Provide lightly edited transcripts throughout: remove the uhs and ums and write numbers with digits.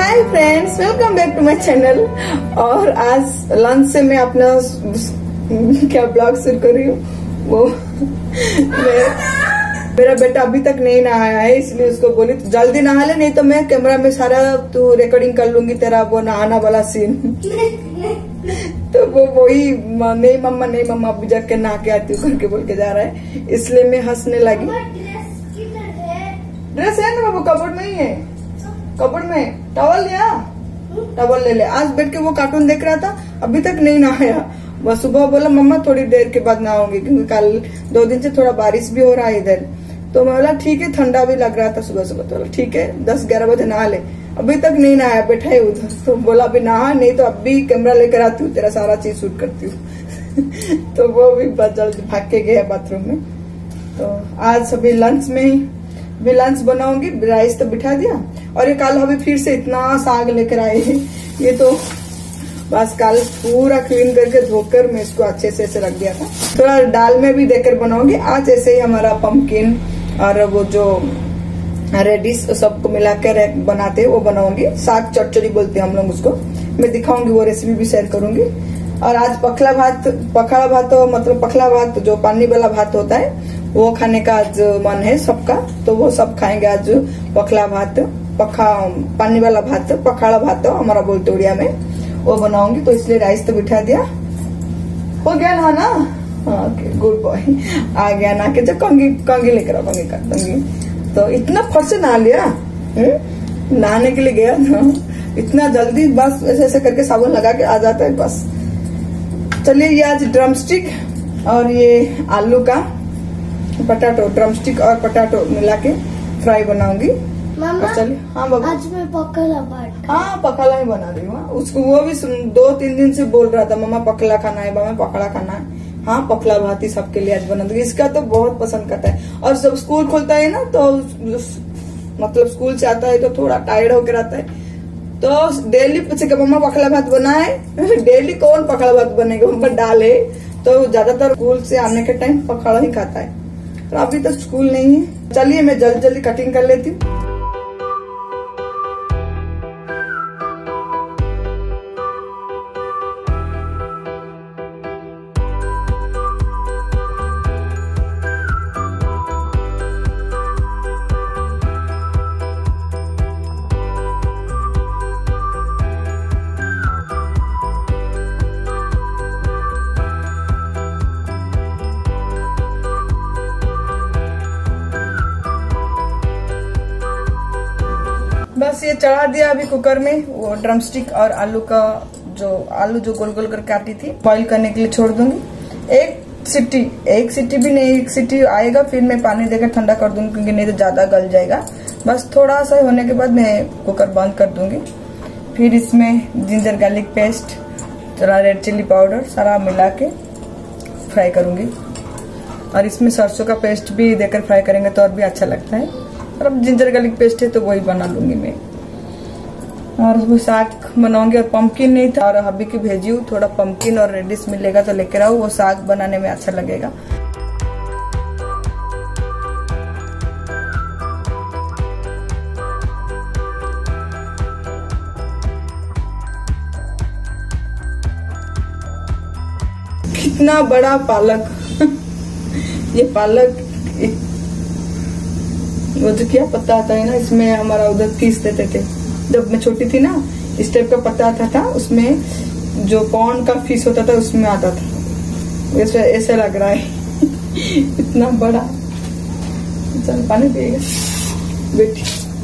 Hi friends, welcome back to my channel. और आज lunch से मैं अपना क्या ब्लॉग शुरू कर रही हूँ। वो मेरा बेटा अभी तक नहीं नहाया है, इसलिए उसको बोली जल्दी नहा ले, नहीं तो मैं कैमरा में सारा तू रिकॉर्डिंग कर लूंगी तेरा वो नहाना वाला सीन। तो वो वही नहीं मम्मा अभी जाके नहा के आती हूँ करके बोल के जा रहा है, इसलिए मैं हंसने लगी। ड्रेस है ना, वो कबर्ड में ही है, कबर्ड में। टॉवल लिया, टॉवल ले ले। आज बैठ के वो कार्टून देख रहा था, अभी तक नहीं नहाया। वह सुबह बोला मम्मा थोड़ी देर के बाद नहाऊंगी, क्योंकि कल 2 दिन से थोड़ा बारिश भी हो रहा है इधर। तो मैं बोला ठीक है, ठंडा भी लग रहा था सुबह सुबह, तो बोला ठीक है 10-11 बजे नहा ले। अभी तक नहीं नहाया, बैठा है उधर। तो बोला अभी नहा, नहीं तो अभी कैमरा लेकर आती हूँ, तेरा सारा चीज शूट करती हूँ। तो वो भी जल्दी भाग के गया बाथरूम में। तो आज सभी लंच में ही भी लंच बनाऊंगी। राइस तो बिठा दिया, और ये कल अभी फिर से इतना साग लेकर आए हैं। ये तो बस कल पूरा क्लीन करके धोकर मैं इसको अच्छे से ऐसे रख दिया था। थोड़ा दाल में भी देकर बनाऊंगी आज। ऐसे ही हमारा पंपकिन और वो जो रेडिश सबको मिलाकर बनाते हैं वो बनाऊंगी। साग चटचड़ी बोलते हैं हम लोग उसको। मैं दिखाऊंगी, वो रेसिपी भी शेयर करूंगी। और आज पखला भात मतलब पखला भात जो पानी वाला भात होता है वो खाने का आज मन है सबका, तो वो सब खाएंगे आज। पखला भात, पानी वाला भात, पखाड़ा भात हमारा बोलते उड़िया में, वो बनाऊंगी। तो इसलिए राइस तो बिठा दिया। हो गया ना? Okay, good boy. आ गया ना के जो कंगी लेकर कंगी। तो इतना फट से नहा लिया, नहाने के लिए गया ना, इतना जल्दी बस ऐसे ऐसे करके साबुन लगा के आ जाता है बस। चलिए, ये आज ड्रमस्टिक और ये आलू का पटाटो, ड्रमस्टिक और पटाटो मिला के फ्राई बनाऊंगी। चलिए। हाँ बाबा, आज मैं पकला भात, हाँ पकला ही बना रही हूँ। उसको वो भी 2-3 दिन से बोल रहा था मम्मा पकला खाना है, मम्मा पकड़ा खाना है। हाँ, पकला भात ही सबके लिए आज बना दूंगी। इसका तो बहुत पसंद करता है। और जब स्कूल खुलता है ना, तो मतलब स्कूल से आता है तो थोड़ा टायर्ड होकर आता है, तो डेली पूछेगा मम्मा पकला भात बना है। डेली कौन पकड़ा भात बनेगा, ऊपर दाल है। तो ज्यादातर स्कूल से आने के टाइम पकड़ा ही खाता है। तो अभी तक स्कूल नहीं है। चलिए, मैं जल्दी कटिंग कर लेती हूँ। बस ये चढ़ा दिया अभी कुकर में। वो ड्रमस्टिक और आलू जो गोल गोल कर काटी थी, बॉईल करने के लिए छोड़ दूंगी। एक सीटी भी नहीं, 1 सीटी आएगा फिर मैं पानी देकर ठंडा कर दूंगी, क्योंकि नहीं तो ज्यादा गल जाएगा। बस थोड़ा सा होने के बाद मैं कुकर बंद कर दूंगी। फिर इसमें जिंजर गार्लिक पेस्ट, थोड़ा रेड चिल्ली पाउडर सारा मिला के फ्राई करूंगी। और इसमें सरसों का पेस्ट भी देकर फ्राई करेंगे तो और भी अच्छा लगता है। और अब जिंजर गार्लिक पेस्ट है तो वही बना लूंगी मैं। और वो साग बनाऊंगी। और पंपकिन नहीं था, और हब्बी की भेजी हूँ, थोड़ा पंपकिन और रेडिश मिलेगा तो लेकर आओ, वो साग बनाने में अच्छा लगेगा। कितना बड़ा पालक। ये पालक वो जो क्या पत्ता आता है ना, इसमें हमारा उधर पीस देते थे जब मैं छोटी थी ना। इस टाइप का पत्ता आता था, उसमें जो पॉन्ड का फिश होता था उसमें आता था। वैसे ऐसा लग रहा है। इतना बड़ा। चल पानी पिएगा बेटी।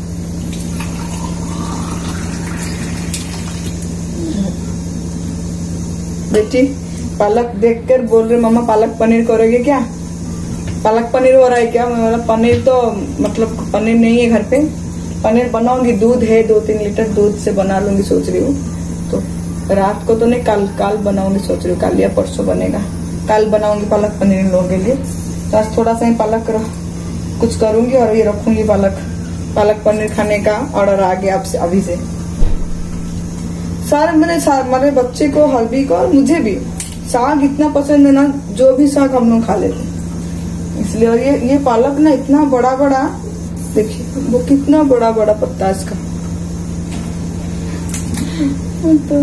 बेटी पालक देखकर बोल रहे मम्मा पालक पनीर करोगे क्या? पालक पनीर हो रहा है क्या? मैं बोला पनीर तो मतलब पनीर नहीं है घर पे, पनीर बनाऊंगी। दूध है 2-3 लीटर, दूध से बना लूंगी सोच रही हूँ। तो रात को तो नहीं, कल बनाऊंगी सोच रही हूँ। कल या परसों बनेगा। कल बनाऊंगी पालक पनीर इन लोगों के लिए। तो आज थोड़ा सा ही पालक कुछ करूंगी और ये रखूंगी। पालक पनीर खाने का ऑर्डर आ गया आपसे अभी से। हमारे बच्चे को, हल्दी को और मुझे भी साग इतना पसंद है ना, जो भी साग हम लोग खा लेते हैं इसलिए। और ये पालक ना इतना बड़ा, देखिए वो कितना बड़ा पत्ता है इसका। तो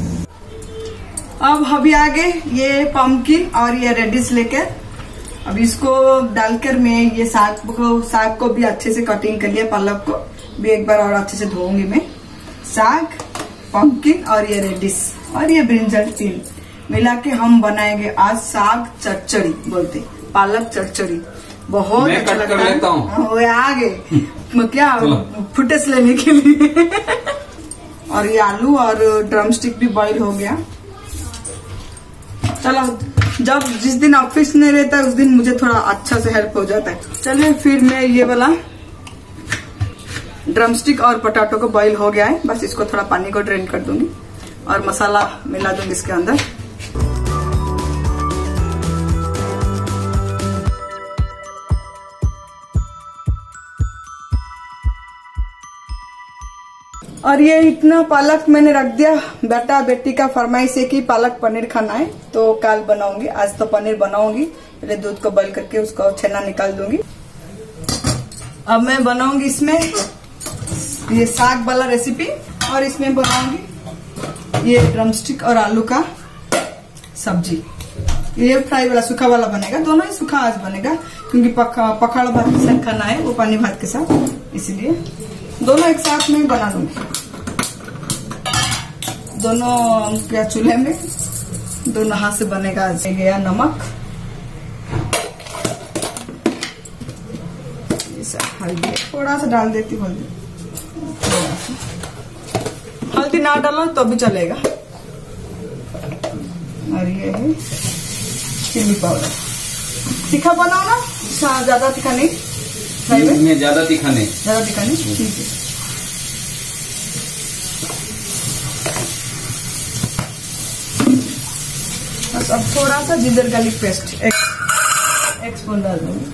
अब अभी आगे ये पम्पकिन और ये रेडिश लेकर अब इसको डालकर मैं ये साग को भी अच्छे से कटिंग कर लिया। पालक को भी एक बार और अच्छे से धोऊंगी मैं। साग, पम्पकिन और ये रेडिश और ये ब्रिंजल तीन मिला के हम बनाएंगे आज साग चटचड़ी बोलते, पालक चटचड़ी। बहुत अच्छा लगता है। वो आगे क्या फुटेज लेने के लिए। और ये आलू और ड्रम स्टिक भी बॉईल हो गया। चलो, जब जिस दिन ऑफिस नहीं रहता है उस दिन मुझे थोड़ा अच्छा से हेल्प हो जाता है। चलिए फिर मैं ये वाला ड्रम स्टिक और पोटैटो को बॉईल हो गया है, बस इसको थोड़ा पानी को ड्रेन कर दूंगी और मसाला मिला दूंगी इसके अंदर। और ये इतना पालक मैंने रख दिया। बेटा बेटी का फरमाइश है कि पालक पनीर खाना है, तो कल बनाऊंगी। आज तो पनीर बनाऊंगी। पहले दूध को बॉईल करके उसको छेना निकाल दूंगी। अब मैं बनाऊंगी इसमें ये साग वाला रेसिपी और इसमें बनाऊंगी ये ड्रम स्टिक और आलू का सब्जी। ये फ्राई वाला सूखा वाला बनेगा, दोनों ही सूखा आज बनेगा क्योंकि पखाड़ भात के साथ खाना है, वो पानी भात के साथ, इसलिए दोनों एक साथ में बना लूंगी। दोनों क्या चूल्हे में दोनों हाथ से बनेगा। गया नमक, हल्दी थोड़ा सा डाल देती हूँ। हल्दी ना डालो तो भी चलेगा। और ये है चिली पाउडर। तीखा बनाओ ना, ज्यादा तीखा नहीं, ज्यादा तीखा नहीं, ठीक है। बस अब थोड़ा सा जिंजर गार्लिक पेस्ट एक स्पून डाल दूंगी।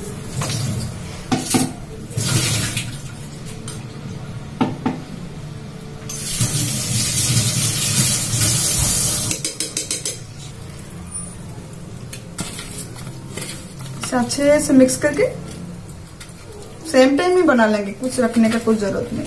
अच्छे से मिक्स करके सेम टाइम ही बना लेंगे, कुछ रखने का कोई जरूरत नहीं।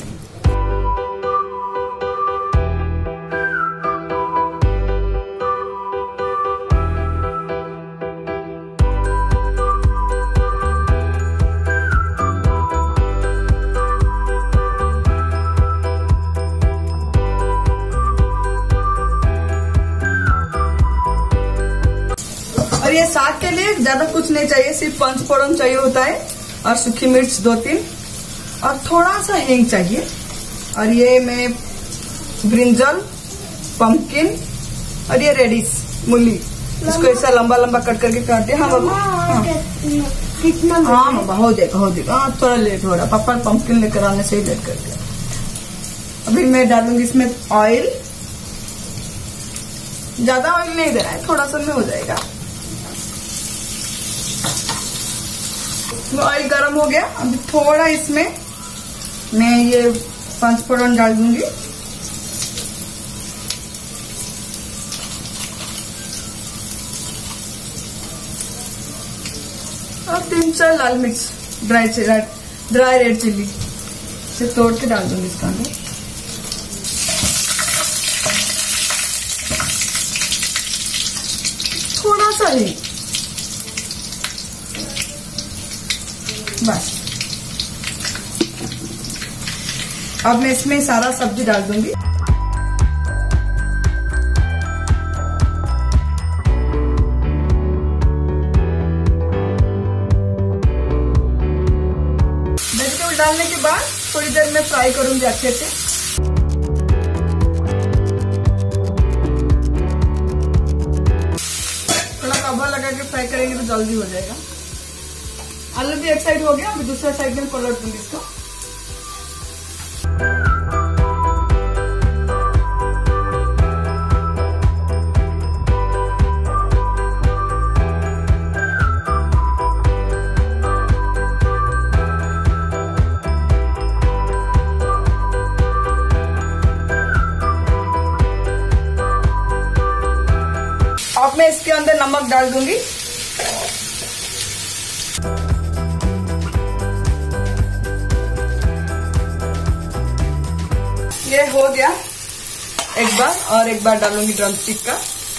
और ये साग के लिए ज्यादा कुछ नहीं चाहिए, सिर्फ पंचफोड़न चाहिए होता है और सूखी मिर्च 2-3 और थोड़ा सा हींग चाहिए। और ये मैं ब्रिंजल, पंपकिन और ये रेडिश मूली, इसको ऐसा लंबा लंबा कट करके काटे। हाँ बाबा, कितना? हाँ बाबा, हो जाएगा। हाँ थोड़ा लेट हो रहा, पापा पंपकिन लेकर आने से ही लेट कर दिया। अभी मैं डालूंगी इसमें ऑयल। ज्यादा ऑयल नहीं देना है, थोड़ा सा में हो जाएगा। ऑयल गर्म हो गया। अभी थोड़ा इसमें मैं ये पंचफोड़न डाल दूंगी। और 3-4 लाल मिर्च, ड्राई रेड चिल्ली से तोड़ के डाल दूंगी इसका अंदर। थोड़ा सा ही, बस। अब मैं इसमें सारा सब्जी डाल दूंगी। वेजिटेबल डालने के बाद थोड़ी देर में फ्राई करूंगी अच्छे से। थोड़ा कवर लगा के फ्राई करेंगे तो जल्दी हो जाएगा। आलू भी एक साइड हो गया, अभी दूसरा साइड में पलट दूंगी इसको। अब मैं इसके अंदर नमक डाल दूंगी। ये हो गया। एक बार और एक बार डालूंगी ड्रम स्टिक का।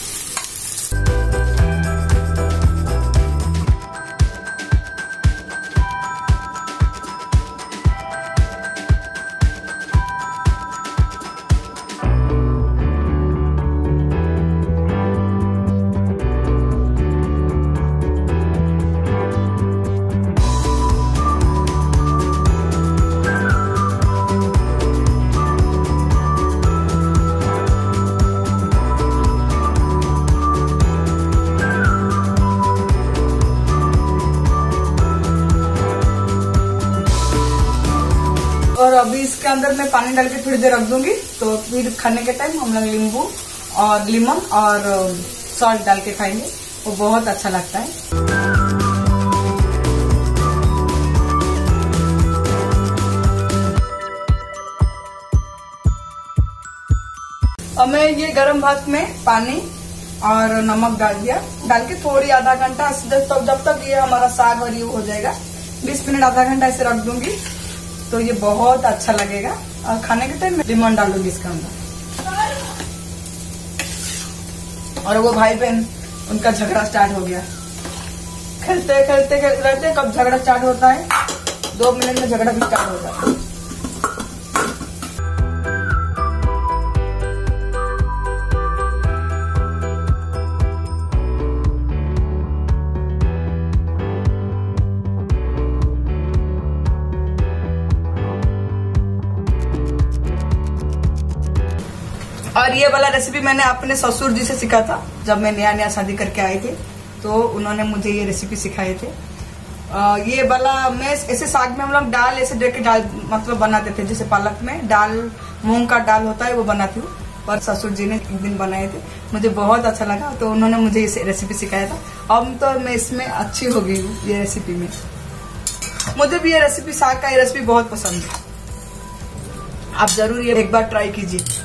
और अभी इसके अंदर मैं पानी डाल के थोड़ी देर रख दूंगी, तो फिर खाने के टाइम हम लोग नींबू और लेमन और सॉल्ट डाल के खाएंगे, वो बहुत अच्छा लगता है। अब मैं ये गरम भात में पानी और नमक डाल दिया, डाल के थोड़ी आधा घंटा जब तक ये हमारा साग और ये हो जाएगा, 20 मिनट आधा घंटा ऐसे रख दूंगी, तो ये बहुत अच्छा लगेगा। और खाने के टाइम में लेमन डालूंगी इसके अंदर। और वो भाई बहन उनका झगड़ा स्टार्ट हो गया, खेलते खेलते रहते, कब झगड़ा स्टार्ट होता है, 2 मिनट में झगड़ा भी स्टार्ट होता है। और ये वाला रेसिपी मैंने अपने ससुर जी से सीखा था, जब मैं नया नया शादी करके आए थे, तो उन्होंने मुझे ये रेसिपी सिखाए थे। ये वाला मैं ऐसे साग में हम लोग दाल ऐसे दे के दाल मतलब बनाते थे, जैसे पालक में दाल मूंग का दाल होता है वो बनाती हूँ, और ससुर जी ने एक दिन बनाए थे, मुझे बहुत अच्छा लगा, तो उन्होंने मुझे ये रेसिपी सिखाया था। अब तो मैं इसमें अच्छी हो गई हूँ ये रेसिपी में। मुझे भी ये रेसिपी, साग का ये रेसिपी बहुत पसंद है, आप जरूर ये एक बार ट्राई कीजिए।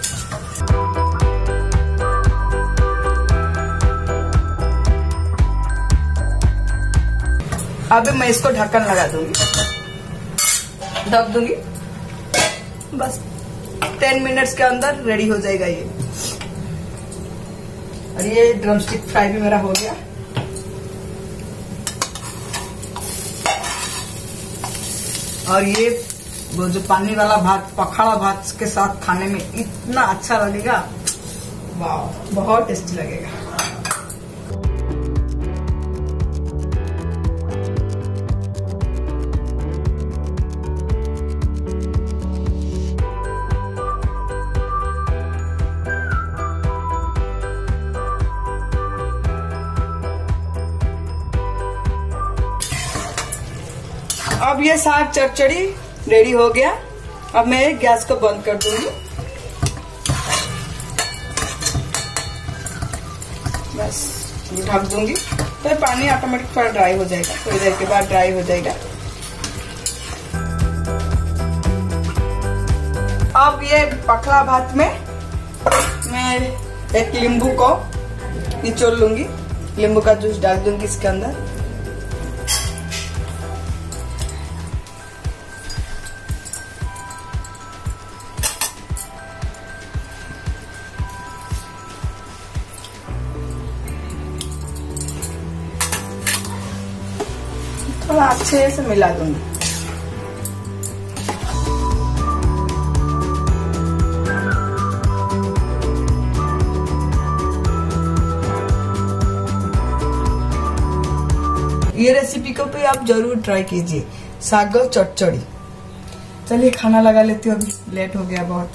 अब मैं इसको ढक्कन लगा दूंगी, ढक दूंगी, बस 10 मिनट्स के अंदर रेडी हो जाएगा ये। और ये ड्रमस्टिक फ्राई भी मेरा हो गया। और ये वो जो पानी वाला भात, पखाड़ा भात के साथ खाने में इतना अच्छा लगेगा, वाह, बहुत टेस्टी लगेगा। अब ये साग चटचड़ी रेडी हो गया। अब मैं गैस को बंद कर दूंगी, बस ढक दूंगी, तो पानी ऑटोमेटिक थोड़ा ड्राई हो जाएगा, थोड़ी देर के बाद ड्राई हो जाएगा। अब ये पखला भात में मैं एक नींबू को निचोड़ लूंगी, नींबू का जूस डाल दूंगी इसके अंदर। थोड़ा अच्छे से मिला दूंगी। ये रेसिपी को भी आप जरूर ट्राई कीजिए, साग और चटचड़ी। चलिए खाना लगा लेती हूँ, अभी लेट हो गया बहुत।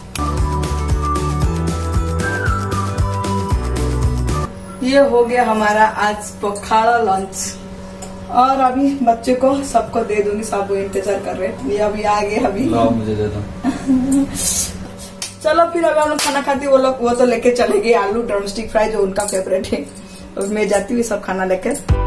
ये हो गया हमारा आज पखाड़ा लंच, और अभी बच्चे को सबको दे दूंगी, सब इंतजार कर रहे हैं, ये अभी आ गए, अभी मुझे दे दो। चलो फिर अभी हम लोग खाना खाते, वो तो लेके चले गए आलू ड्रमस्टिक फ्राई, जो उनका फेवरेट है, और मैं जाती हूँ सब खाना लेकर।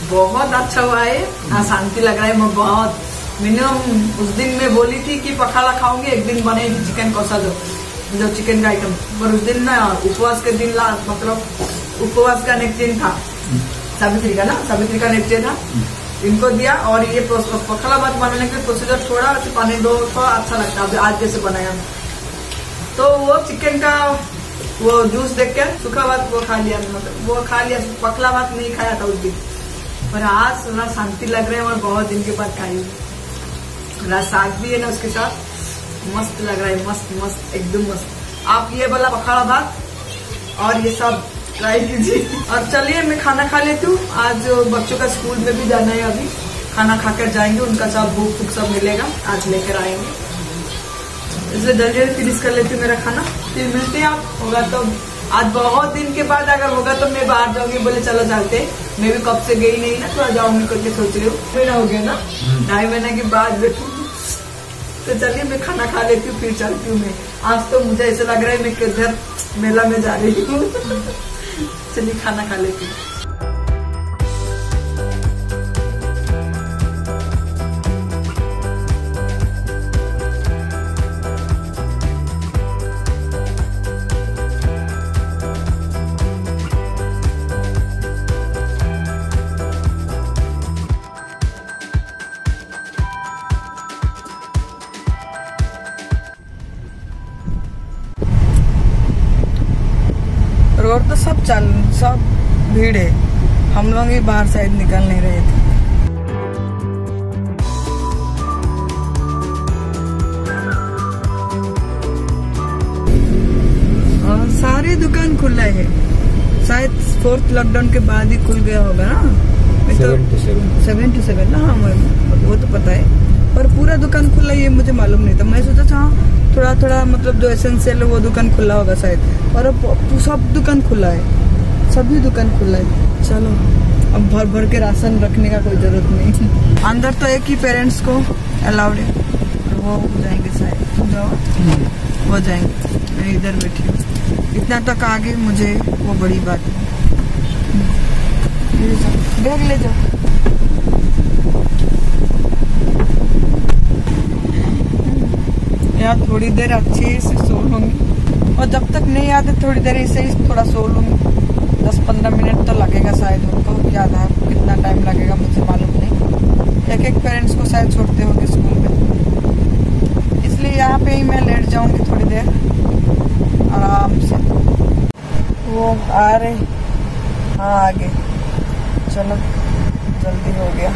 बहुत अच्छा हुआ है। शांति लग रहा है मैं बहुत। मिनिमम उस दिन मैं बोली थी कि पखाड़ा खाऊंगी, एक दिन बनेगी चिकन कौसा जो चिकन का आइटम, पर उस दिन ना उपवास के दिन मतलब उपवास का नेक्स्ट दिन था, सावित्री का नेक्स्ट डे था। इनको दिया और ये पखाड़ा भात बनाने के प्रोसीजर थोड़ा पानी दो थोड़ा अच्छा लगता है। आज जैसे बनाया तो वो चिकन का वो जूस देख के सूखा भात वो खा लिया, मतलब वो खा लिया, पखला भात नहीं खाया था उस दिन। पर आज थोड़ा शांति लग रहा है और बहुत दिन के बाद खाई। साग भी है ना उसके साथ, मस्त लग रहा है, मस्त मस्त एकदम मस्त। आप ये वाला पखाड़ा भात और ये सब ट्राई कीजिए। और चलिए मैं खाना खा लेती हूँ। आज बच्चों का स्कूल में भी जाना है, अभी खाना खाकर जाएंगे, उनका सब बुक सब मिलेगा, आज लेकर आएंगे, इसलिए जल्दी जल्दी फिनिश कर लेती हूँ मेरा खाना। फिर मिलते हैं आप, होगा तो आज बहुत दिन के बाद अगर होगा तो मैं बाहर जाऊंगी, बोले चलो चलते। मैं भी कब से गई नहीं ना, थोड़ा जाऊंगी करके सोच रही हूँ। महीना हो गया ना, 2.5 महीने के बाद बैठूंगी। तो चलिए मैं खाना खा लेती हूँ फिर चलती हूँ मैं। आज तो मुझे ऐसा लग रहा है मैं किधर मेला में जा रही हूँ। चलिए खाना खा लेती हूँ। रोड तो सब भीड़ है, हम लोग ही बाहर साइड निकल नहीं रहे थे। और सारे दुकान खुला है, शायद 4th लॉकडाउन के बाद ही खुल गया होगा ना। 7 to 7 ना, हाँ वो तो पता है, पर पूरा दुकान खुला है ये मुझे मालूम नहीं था। मैं सोचा था थोड़ा थोड़ा मतलब जो एसेंशियल है वो दुकान खुला होगा शायद, और अब सब दुकान खुला है, सभी दुकान खुला है। चलो अब भर भर के राशन रखने का कोई जरूरत नहीं। अंदर तो एक ही पेरेंट्स को अलाउड है, वो जाएंगे शायद, जाओ वो जाएंगे, मैं इधर बैठी हूँ। इतना तक आगे मुझे वो बड़ी बात है। बैग ले जाओ। यार थोड़ी देर अच्छे से सो लूंगी, और जब तक नहीं आते थोड़ी देर ऐसे ही थोड़ा सो लूंगी। 10-15 मिनट तो लगेगा शायद, उनको याद है कितना टाइम लगेगा मुझे मालूम नहीं। एक पेरेंट्स को शायद छोड़ते होंगे स्कूल में, इसलिए यहाँ पे ही मैं लेट जाऊंगी थोड़ी देर आराम से। वो आ रहे, हाँ आगे, चलो जल्दी हो गया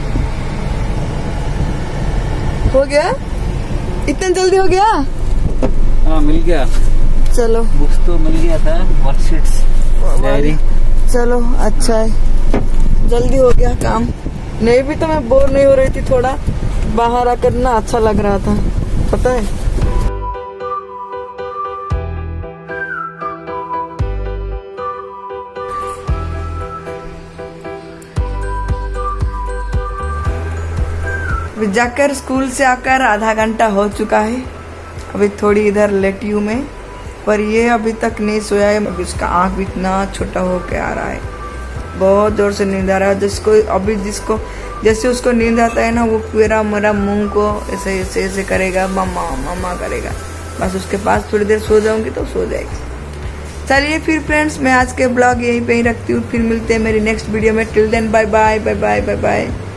इतना जल्दी हो गया। हाँ मिल गया, चलो बुक्स तो मिल गया था, वर्कशीट्स, डायरी। चलो अच्छा है, जल्दी हो गया काम। नहीं भी तो मैं बोर नहीं हो रही थी, थोड़ा बाहर आकर ना अच्छा लग रहा था, पता है। जाकर स्कूल से आकर आधा घंटा हो चुका है, अभी थोड़ी इधर लेटी हूँ मैं, पर ये अभी तक नहीं सोया है। अभी उसका आँख भी इतना छोटा होके आ रहा है, बहुत जोर से नींद आ रहा है। जिसको जैसे उसको नींद आता है ना, वो मेरा मुंह को ऐसे ऐसे ऐसे करेगा, मम्मा मम्मा करेगा। बस उसके पास थोड़ी देर सो जाऊंगी तो सो जाएगी। चलिए फिर फ्रेंड्स, मैं आज के ब्लॉग यहीं पे ही रखती हूँ, फिर मिलते हैं मेरी नेक्स्ट वीडियो में। Till then bye bye bye bye bye bye.